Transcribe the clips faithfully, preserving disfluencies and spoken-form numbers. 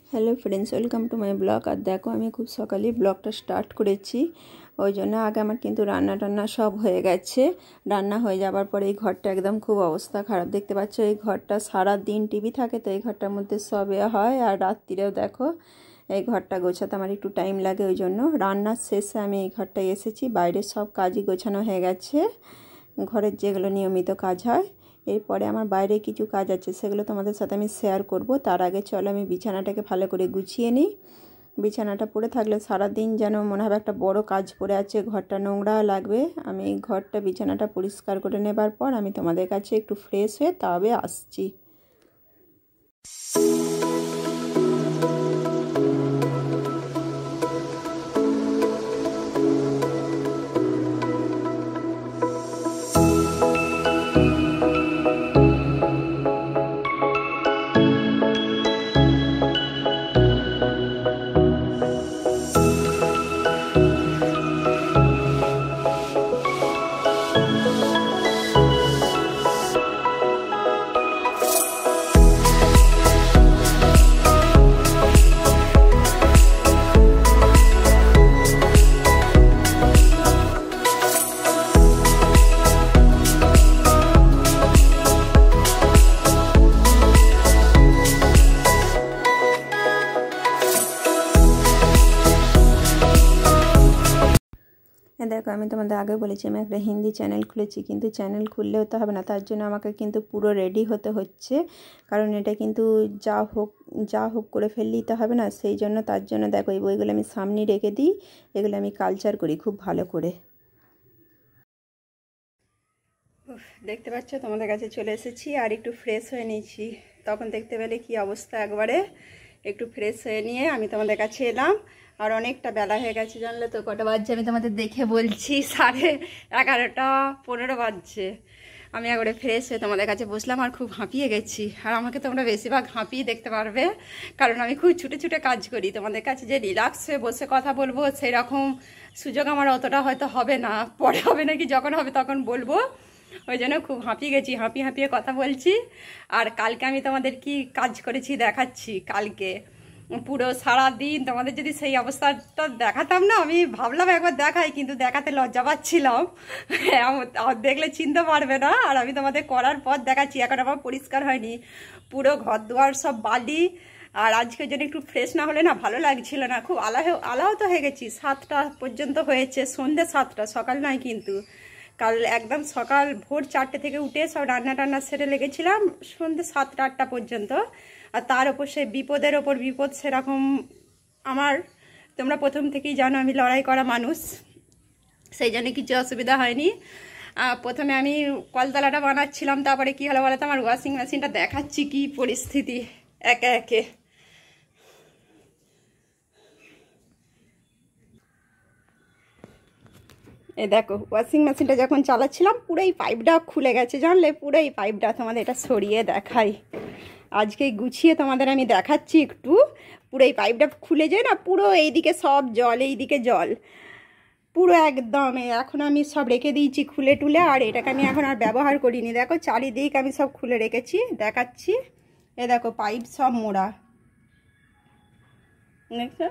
Hello friends, welcome to my blog. আর দেখো আমি খুব সকালে ব্লগটা স্টার্ট করেছি, ওই জন্য আগে আমার কিন্তু রান্না টান্না সব হয়ে গেছে। রান্না হয়ে যাবার পরে এই ঘরটা একদম খুব অবস্থা খারাপ, দেখতে পাচ্ছ। এই ঘরটা সারা দিন টিভি থাকে, তো এই ঘরটার মধ্যে সব এ হয়। আর রাত্রিরেও দেখো এই ঘরটা গোছাতে আমার একটু টাইম লাগে, ওই জন্য রান্নার শেষে আমি এই ঘরটায় এসেছি। বাইরের সব কাজই গোছানো হয়ে গেছে, ঘরের যেগুলো নিয়মিত কাজ হয়। এরপরে আমার বাইরে কিছু কাজ আছে, সেগুলো তোমাদের সাথে আমি শেয়ার করব। তার আগে চলো আমি বিছানাটাকে ভালো করে গুছিয়ে নিই। বিছানাটা পড়ে থাকলে সারা দিন যেন মনে হবে একটা বড় কাজ পড়ে আছে, ঘরটা নোংরা লাগবে। আমি ঘরটা বিছানাটা পরিষ্কার করে নেবার পর আমি তোমাদের কাছে একটু ফ্রেশ হয়ে তবে আসছি। দেখো আমি তোমাদের আগে বলেছি আমি একটা হিন্দি চ্যানেল খুলেছি, কিন্তু চ্যানেল খুললেও তো হবে না, তার জন্য আমাকে কিন্তু পুরো রেডি হতে হচ্ছে। কারণ এটা কিন্তু যা হোক যা হোক করে ফেললেই তো হবে না, সেই জন্য তার জন্য দেখো এই বইগুলো আমি সামনে রেখে দিই, এগুলো আমি কালচার করি খুব ভালো করে। দেখতে পাচ্ছ তোমাদের কাছে চলে এসেছি আর একটু ফ্রেশ হয়ে নিয়েছি। তখন দেখতে পেলে কি অবস্থা, একবারে একটু ফ্রেশ হয়ে নিয়ে আমি তোমাদের কাছে এলাম। আর অনেকটা বেলা হয়ে গেছে, জানলে তো কটা বাজছে আমি তোমাদের দেখে বলছি, সাড়ে এগারোটা পনেরো বাজছে। আমি একবারে ফ্রেশ হয়ে তোমাদের কাছে বসলাম আর খুব হাঁপিয়ে গেছি। আর আমাকে তোমরা বেশিরভাগ হাঁপিয়ে দেখতে পারবে, কারণ আমি খুব ছুটে ছুটে কাজ করি। তোমাদের কাছে যে রিল্যাক্স হয়ে বসে কথা বলবো সেই রকম সুযোগ আমার অতটা হয়তো হবে না, পরে হবে নাকি যখন হবে তখন বলবো। ওই জন্য খুব হাঁপিয়ে গেছি, হাঁপিয়ে হাঁপিয়ে কথা বলছি। আর কালকে আমি তোমাদের কি কাজ করেছি দেখাচ্ছি। কালকে পুরো সারা দিন তোমাদের যদি সেই অবস্থাটা দেখাতাম না, আমি ভাবলাম একবার দেখাই, কিন্তু দেখাতে লজ্জা পাচ্ছিলাম, দেখলে চিনতে পারবে না। আর আমি তোমাদের করার পর দেখাচ্ছি। এখন আমার পরিষ্কার হয়নি, পুরো ঘর দুয়ার সব বালি। আর আজকের জন্য একটু ফ্রেশ না হলে না ভালো লাগছিল না, খুব আলাহ আলাহত হয়ে গেছি। সাতটা পর্যন্ত হয়েছে, সন্ধ্যে সাতটা, সকাল নয় কিন্তু। কাল একদম সকাল ভোর চারটে থেকে উঠে সব রান্না টান্না সেরে লেগেছিলাম সন্ধ্যে সাতটা আটটা পর্যন্ত। আর তার ওপর সে বিপদের ওপর বিপদ, সেরকম আমার তোমরা প্রথম থেকেই জানো আমি লড়াই করা মানুষ, সেই জন্য কিছু অসুবিধা হয়নি। প্রথমে আমি কলতলাটা বানাচ্ছিলাম, তারপরে কী হলো বলো তো, আমার ওয়াশিং মেশিনটা দেখাচ্ছি কি পরিস্থিতি একে একে। এ দেখো ওয়াশিং মেশিনটা যখন চালাচ্ছিলাম পুরো এই পাইপটা খুলে গেছে, জানলে পুরো এই পাইপটা। তোমাদের এটা সরিয়ে দেখাই, আজকে গুছিয়ে তোমাদের আমি দেখাচ্ছি একটু। পুরো এই পাইপটা খুলে যায় না, পুরো এইদিকে সব জল, এইদিকে জল পুরো একদম। এখন আমি সব রেখে দিয়েছি খুলে টুলে, আর এটাকে আমি এখন আর ব্যবহার করিনি। দেখো চারিদিক আমি সব খুলে রেখেছি, দেখাচ্ছি। এ দেখো পাইপ সব মোড়া, দেখছো?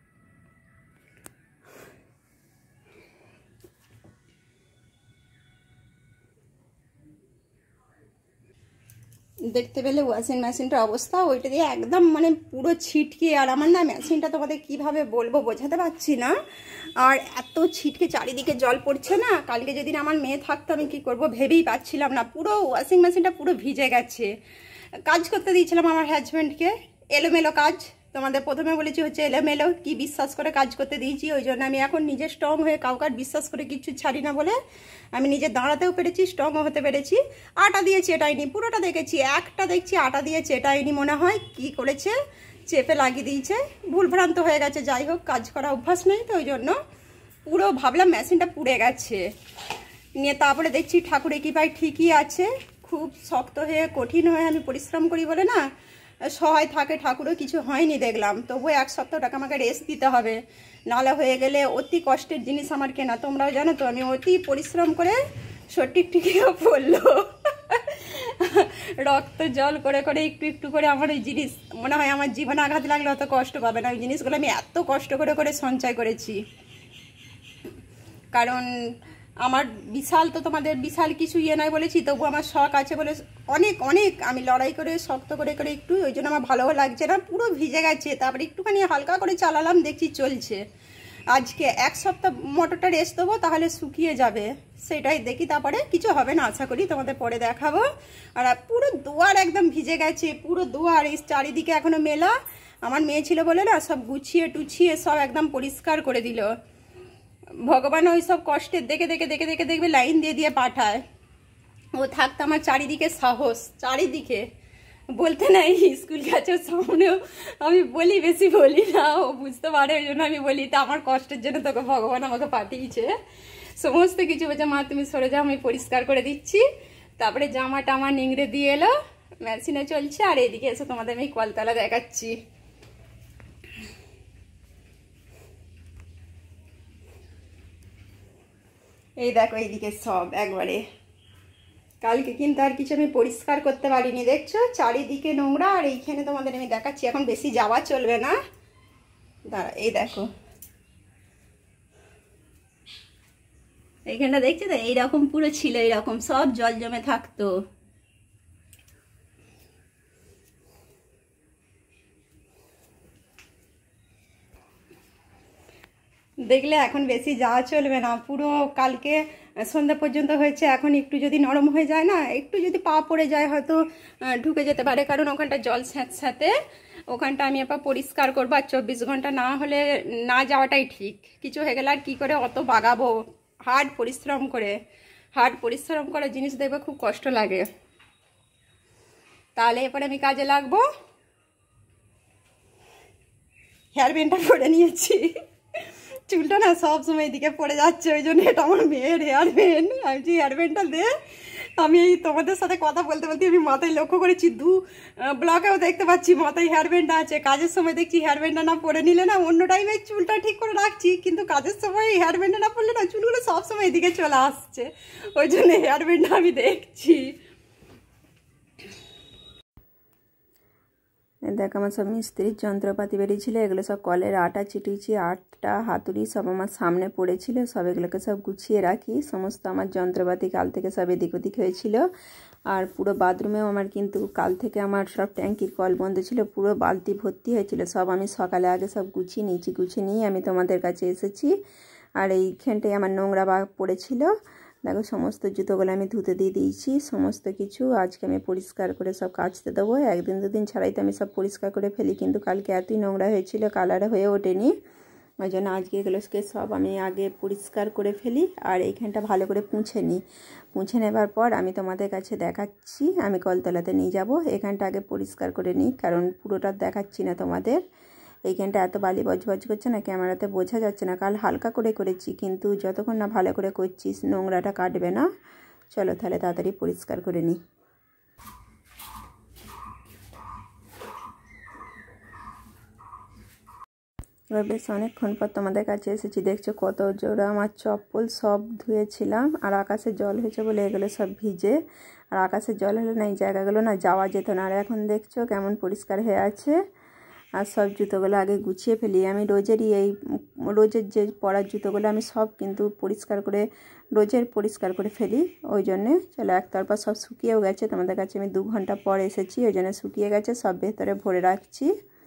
দেখতে পেলে ওয়াশিং মেশিনটার অবস্থা, ওইটা দিয়ে একদম মানে পুরো ছিটকে। আর আমার না মেশিনটা তোমাদের কিভাবে বলবো বোঝাতে পারছি না। আর এত ছিটকে চারিদিকে জল পড়ছে না, কালকে যদি আমার মেয়ে থাকতো আমি কি করব ভেবেই পাচ্ছিলাম না। পুরো ওয়াশিং মেশিনটা পুরো ভিজে গেছে। কাজ করতে দিয়েছিলাম আমার হাজব্যান্ডকে, এলোমেলো কাজ। তোমাদের প্রথমে বলেছি হচ্ছে এলোমেলো, কি বিশ্বাস করে কাজ করতে দিয়েছি। ওই জন্য আমি এখন নিজে স্ট্রং হয়ে কাউকে বিশ্বাস করে কিছু ছাড়ি না বলে আমি নিজে দাঁড়াতেও পেরেছি, স্ট্রংও হতে পেরেছি। আটা দিয়ে চেটাইনি, পুরোটা দেখেছি। একটা দেখছি আটা দিয়ে চেটাইনি মনে হয়, কি করেছে চেপে লাগিয়ে দিয়েছে, ভুলভ্রান্ত হয়ে গেছে। যাই হোক, কাজ করা অভ্যাস নেই তো ওই জন্য পুরো ভাবলাম মেশিনটা পুড়ে গেছে। নিয়ে তারপরে দেখছি ঠাকুরে কি পাই ঠিকই আছে। খুব শক্ত হয়ে কঠিন হয়ে আমি পরিশ্রম করি বলে না সহায় থাকে ঠাকুরও, কিছু হয়নি দেখলাম। তবুও এক সপ্তাহ টাকা আমাকে রেস্ট দিতে হবে, নাহলে হয়ে গেলে অতি কষ্টের জিনিস আমার কেনা। তোমরাও জানো তো আমি অতি পরিশ্রম করে সঠিক ঠিকইও পড়লো। রক্ত জল করে করে একটু একটু করে আমার ওই জিনিস মনে হয় আমার জীবনে আঘাত লাগলে অত কষ্ট পাবে না। ওই জিনিসগুলো আমি এত কষ্ট করে করে সঞ্চয় করেছি, কারণ আমার বিশাল তো তোমাদের বিশাল কিছু ইয়ে নয় বলেছি, তবু আমার শখ আছে বলে অনেক অনেক আমি লড়াই করে শক্ত করে করে একটু, ওই জন্য আমার ভালোও লাগছে না, পুরো ভিজে গেছে। তারপরে একটুখানি হালকা করে চালালাম, দেখছি চলছে। আজকে এক সপ্তাহ মোটরটা রেস্ট দেবো, তাহলে শুকিয়ে যাবে, সেটাই দেখি, তারপরে কিছু হবে না আশা করি, তোমাদের পরে দেখাবো। আর পুরো দুয়ার একদম ভিজে গেছে, পুরো দুয়ার এই চারিদিকে এখনো মেলা। আমার মেয়ে ছিল বলে না সব গুছিয়ে টুছিয়ে সব একদম পরিষ্কার করে দিল। ভগবান ওই সব কষ্টের দেখে দেখে দেখে দেখে দেখবে লাইন দিয়ে দিয়ে পাঠায়। ও থাকতো আমার চারিদিকে সাহস, চারিদিকে বলতে নাই স্কুল গেছে সামনেও আমি বলি, বেশি বলি না, ও বুঝতে পারে, ওই জন্য আমি বলি তা আমার কষ্টের জন্য তোকে ভগবান আমাকে পাঠিয়েছে। সমস্ত কিছু বলছে মা তুমি সরে যাও, আমি পরিষ্কার করে দিচ্ছি। তারপরে জামা টামা নিংড়ে দিয়ে এলো, মেশিনে চলছে। আর এইদিকে এসে তোমাদের আমি কলতলা দেখাচ্ছি। এই দেখো এইদিকে সব একবারে, কালকে কিন্তু আর কিছু আমি পরিষ্কার করতে পারিনি, দেখছো চারিদিকে নোংরা। আর এইখানে তোমাদের আমি দেখাচ্ছি, এখন বেশি যাওয়া চলবে না, দাঁড়া এই দেখো এইখানটা দেখছো তো, এইরকম পুরো ছিল, এইরকম সব জল জমে থাকতো। দেখলে এখন বেশি যাওয়া চলবে না, পুরো কালকে সন্ধ্যা পর্যন্ত হয়েছে। এখন একটু যদি নরম হয়ে যায় না, একটু যদি পা পড়ে যায় হয়তো ঢুকে যেতে পারে, কারণ ওখানটা জল স্যাঁতস্যাঁতে, ওখানটা আমি এবার পরিষ্কার করবো। আর চব্বিশ ঘন্টা না হলে না যাওয়াটাই ঠিক, কিছু হয়ে গেলে আর কী করে অত বাগাবো, হার্ড পরিশ্রম করে, হার্ড পরিশ্রম করার জিনিস দেখবে খুব কষ্ট লাগে। তাহলে এরপরে আমি কাজে লাগবো। হেয়ার ব্যান্ডটা পরে নিয়েছি, চুলটা না সব সময় এদিকে পড়ে যাচ্ছে, ওই জন্য এটা আমার মেয়ের হেয়ার ব্যান্ড। আমি যে হেয়ার ব্যান্ডটা দে, আমি এই তোমাদের সাথে কথা বলতে বলতে আমি মাথায় লক্ষ্য করেছি, দু ব্লকেও দেখতে পাচ্ছি মাথায় হেয়ার ব্যান্ডটা আছে। কাজের সময় দেখছি হেয়ার ব্যান্ডটা না পরে নিলে না, অন্য টাইমে চুলটা ঠিক করে রাখছি, কিন্তু কাজের সময় হেয়ার ব্যান্ডটা না পরলে না চুলগুলো সবসময় এদিকে চলে আসছে, ওই জন্য হেয়ার ব্যান্ডটা আমি দেখছি। দেখ আমার সব মিস্ত্রির যন্ত্রপাতি বেরিয়েছিল, এগুলো সব কলের আটা চিটিয়েছি, আটটা হাতুড়ি সব আমার সামনে পড়েছিল, সব এগুলোকে সব গুছিয়ে রাখি। সমস্ত আমার যন্ত্রপাতি কাল থেকে সব এদিক ওদিক হয়েছিল। আর পুরো বাথরুমেও আমার কিন্তু কাল থেকে আমার সব ট্যাঙ্কির কল বন্ধ ছিল, পুরো বালতি ভর্তি হয়েছিল, সব আমি সকালে আগে সব গুছিয়ে নিয়েছি। গুছিয়ে নিয়ে আমি তোমাদের কাছে এসেছি। আর এইখানটায় আমার নোংরা বা পড়েছিল, দেখো সমস্ত জুতোগুলো আমি ধুতে দিয়ে দিয়েছি, সমস্ত কিছু আজকে আমি পরিষ্কার করে সব কাচতে দেবো। একদিন দুদিন ছাড়াই তো আমি সব পরিষ্কার করে ফেলি, কিন্তু কালকে এতই নোংরা হয়েছিল কালার হয়ে ওঠেনি, ওই জন্য আজকে এগুলোকে সব আমি আগে পরিষ্কার করে ফেলি। আর এইখানটা ভালো করে পুঁছে নিই, পুঁছে নেবার পর আমি তোমাদের কাছে দেখাচ্ছি, আমি কলতলাতে নিয়ে যাব। এখানটা আগে পরিষ্কার করে নিই, কারণ পুরোটা দেখাচ্ছি না তোমাদের। এইখানটা এত বালি বজবজ করছে না, ক্যামেরাতে বোঝা যাচ্ছে না। কাল হালকা করে করেছি, কিন্তু যতক্ষণ না ভালো করে করছিস নোংরাটা কাটবে না। চলো তাহলে তাড়াতাড়ি পরিষ্কার করে নিই। এবার বেশ অনেকক্ষণ পর তোমাদের কাছে এসেছি, দেখছো কত জোড়া আমার চপ্পল সব ধুয়েছিলাম। আর আকাশে জল হয়েছে বলে এগুলো সব ভিজে, আর আকাশে জল হলে না এই জায়গাগুলো না যাওয়া যেত না। আর এখন দেখছো কেমন পরিষ্কার হয়ে আছে। আর সব জুতোগুলো আগে গুছিয়ে ফেলি, আমি রোজেরই এই রোজের যে পরার জুতোগুলো আমি সব কিন্তু পরিষ্কার করে রোজের পরিষ্কার করে ফেলি, ওই জন্যে। চলো একতরফা সব শুকিয়েও গেছে, তোমাদের কাছে আমি দু ঘন্টা পর এসেছি, ওই জন্য শুকিয়ে গেছে, সব ভেতরে ভরে রাখছি।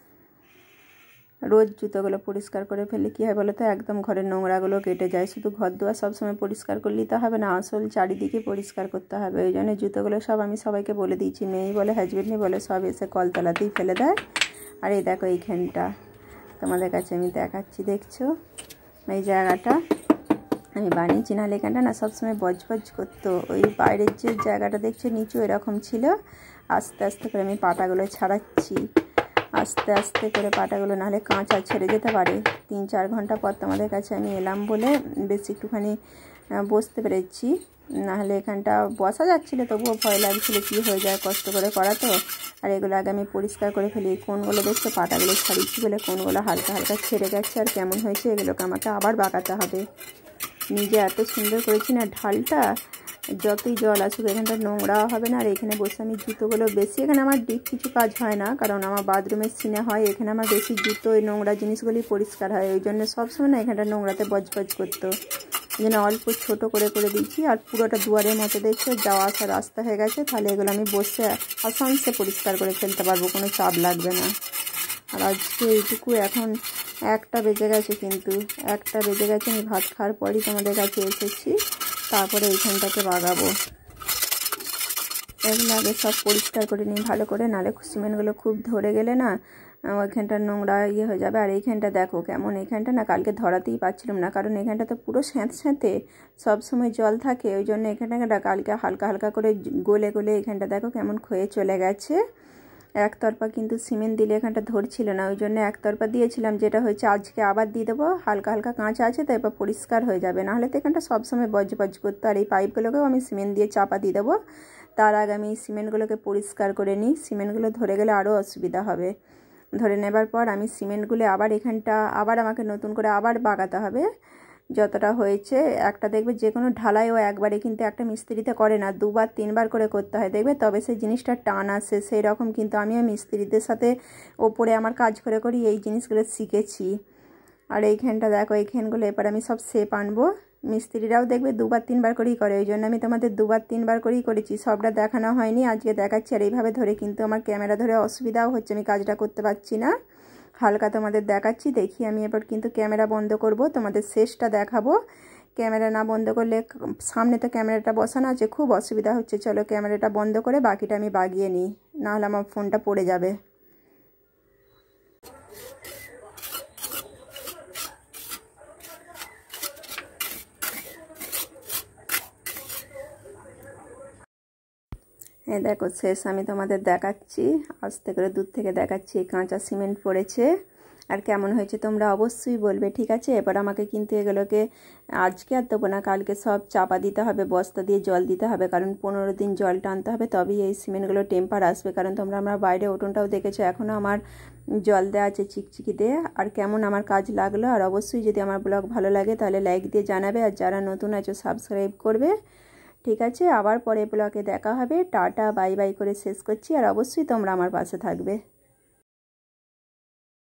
রোজ জুতোগুলো পরিষ্কার করে ফেলি, কী হয় বলো তো, একদম ঘরের নোংরাগুলো কেটে যায়। শুধু ঘর দুয়ার সবসময় পরিষ্কার করলেই তো হবে না, আসল চারিদিকে পরিষ্কার করতে হবে। ওই জন্য জুতোগুলো সব আমি সবাইকে বলে দিয়েছি, মেয়েই বলে হাজবেন্ডই বলে, সব এসে কলতলাতেই ফেলে দেয়। আর এই দেখো এইখানটা তোমাদের কাছে আমি দেখাচ্ছি, দেখছো এই জায়গাটা আমি বানিয়েছি, নাহলে এখানটা না সবসময় বজবজ করতো। ওই বাইরের যে জায়গাটা দেখছো নিচু এরকম ছিল, আস্তে আস্তে করে আমি পাটাগুলো ছাড়াচ্ছি, আস্তে আস্তে করে পাটাগুলো, নাহলে কাঁচা ছেড়ে যেতে পারে। তিন চার ঘন্টা পর তোমাদের কাছে আমি এলাম বলে বেশ একটুখানি বসতে পেরেছি, নাহলে এখানটা বসা যাচ্ছিলো, তবুও ভয় লাগছিলো কী হয়ে যায়, কষ্ট করে করা তো। আর এগুলো আগে আমি পরিষ্কার করে ফেলি। কোনগুলো দেখছো পাটাগুলো ছাড়িয়েছি বলে কোনগুলো হালকা হালকা ছেড়ে গেছে, আর কেমন হয়েছে এগুলোকে আমাকে আবার বাঁকাতে হবে। নিজে এত সুন্দর করেছি না ঢালটা, যতই জল আসুক এখানটা নোংরা হবে না। আর এখানে বসে আমি জুতোগুলো বেশি, এখানে আমার ডিপ কিছু কাজ হয় না, কারণ আমার বাথরুমের সিনে হয়, এখানে আমার বেশি জুতো ওই নোংরা জিনিসগুলি পরিষ্কার হয়, ওই জন্য সবসময় না এখানটা নোংরাতে বজবজ করতো, ওই জন্য অল্প ছোটো করে করে দিচ্ছি। আর পুরোটা দুয়ারের মতো দেখছে যাওয়া আসা রাস্তা হয়ে গেছে, তাহলে এগুলো আমি বসে আসানসে পরিষ্কার করে ফেলতে পারবো, কোনো চাপ লাগবে না। আর আজকে এইটুকু, এখন একটা বেজে গেছে, কিন্তু একটা বেজে গেছে আমি ভাত খাওয়ার পরই তোমাদের কাছে এসেছি, তারপরে এইখানটাকে বাগাবো। এগুলো আগে সব পরিষ্কার করে নিই ভালো করে, নাহলে সিমেন্টগুলো খুব ধরে গেলে না ওইখানটা নোংরা ইয়ে হয়ে যাবে। আর এইখানটা দেখো কেমন, এইখানটা না কালকে ধরাতেই পারছিলাম না, কারণ এখানটা তো পুরো স্যাঁত স্যাঁতে সবসময় জল থাকে, ওই জন্য এখানটা কালকে হালকা হালকা করে গলে গলে এখানটা দেখো কেমন ক্ষয়ে চলে গেছে। একতরফা কিন্তু সিমেন্ট দিলে এখানটা ধরছিল না, ওই জন্য একতরফা দিয়েছিলাম, যেটা হয়েছে আজকে আবার দিয়ে দেবো, হালকা হালকা কাঁচা আছে তো এবার পরিষ্কার হয়ে যাবে, নাহলে তো এখানটা সবসময় বজ বজ করতো। আর এই পাইপগুলোকেও আমি সিমেন্ট দিয়ে চাপা দিয়ে দেবো, তার আগে আমি সিমেন্টগুলোকে পরিষ্কার করে নিই, সিমেন্টগুলো ধরে গেলে আরও অসুবিধা হবে। ধরে নেবার পর আমি সিমেন্টগুলো আবার এখানটা আবার আমাকে নতুন করে আবার বাগাতে হবে যতটা হয়েছে। একটা দেখবে যে কোনো ঢালাইও একবারে কিন্তু একটা মিস্ত্রিতে করে না, দুবার তিনবার করে করতে হয়, দেখবে তবে সেই জিনিসটা টান আসে। সেই রকম কিন্তু আমিও মিস্ত্রিদের সাথে ওপরে আমার কাজ করে করি এই জিনিসগুলো শিখেছি। আর এইখানটা দেখো, এইখানগুলো এবার আমি সব শেপ আনবো, মিস্ত্রিরাও দেখবে দুবার তিনবার করেই করে, ওই জন্য আমি তোমাদের দুবার তিনবার করেই করেছি, সবটা দেখানো হয়নি, আজকে দেখাচ্ছি। আর এইভাবে ধরে কিন্তু আমার ক্যামেরা ধরে অসুবিধাও হচ্ছে, আমি কাজটা করতে পারছি না, হালকা তোমাদের দেখাচ্ছি। দেখি আমি এবার কিন্তু ক্যামেরা বন্ধ করব, তোমাদের শেষটা দেখাবো। ক্যামেরা না বন্ধ করলে, সামনে তো ক্যামেরাটা বসানো আছে, খুব অসুবিধা হচ্ছে। চলো ক্যামেরাটা বন্ধ করে বাকিটা আমি বাগিয়ে নিই, নাহলে আমার ফোনটা পড়ে যাবে। এই দেখো শেষ আমি তোমাদের দেখাচ্ছি, আস্তে করে দূর থেকে দেখাচ্ছি, কাঁচা সিমেন্ট পড়েছে। আর কেমন হয়েছে তোমরা অবশ্যই বলবে, ঠিক আছে। এবার আমাকে কিন্তু এগুলোকে আজকে আর দেবো না, কালকে সব চাপা দিতে হবে, বস্তা দিয়ে জল দিতে হবে, কারণ পনেরো দিন জল টানতে হবে, তবেই এই সিমেন্টগুলো টেম্পার আসবে। কারণ তোমরা আমরা বাইরে উঠোনটাও দেখেছো, এখনও আমার জল দেওয়া আছে চিকচিকি দিয়ে। আর কেমন আমার কাজ লাগলো, আর অবশ্যই যদি আমার ব্লগ ভালো লাগে তাহলে লাইক দিয়ে জানাবে, আর যারা নতুন আছো সাবস্ক্রাইব করবে, ঠিক আছে। আবার পরে ব্লগে দেখা হবে, টাটা বাই বাই করে শেষ করছি, আর অবশ্যই তোমরা আমার পাশে থাকবে।